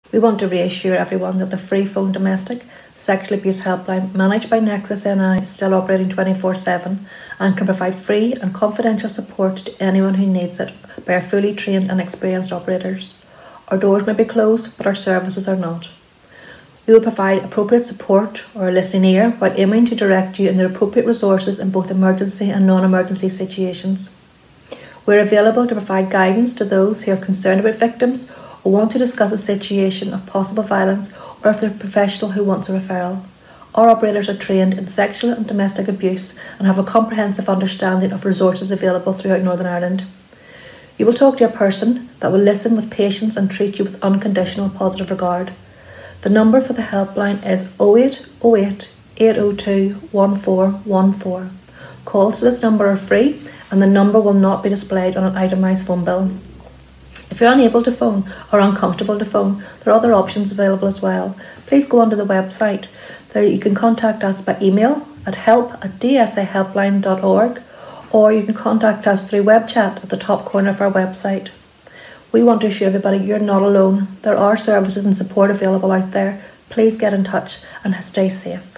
We want to reassure everyone that the free phone domestic sexual abuse helpline managed by Nexus NI is still operating 24/7 and can provide free and confidential support to anyone who needs it by our fully trained and experienced operators. Our doors may be closed, but our services are not. We will provide appropriate support or a listening ear while aiming to direct you in the appropriate resources in both emergency and non-emergency situations. We are available to provide guidance to those who are concerned about victims or want to discuss a situation of possible violence, or if they're a professional who wants a referral. Our operators are trained in sexual and domestic abuse and have a comprehensive understanding of resources available throughout Northern Ireland. You will talk to a person that will listen with patience and treat you with unconditional positive regard. The number for the helpline is 0808 802 1414. Calls to this number are free and the number will not be displayed on an itemised phone bill. If you're unable to phone or uncomfortable to phone, there are other options available as well. Please go onto the website. There you can contact us by email at help@dsahelpline.org, or you can contact us through web chat at the top corner of our website. We want to assure everybody you're not alone. There are services and support available out there. Please get in touch and stay safe.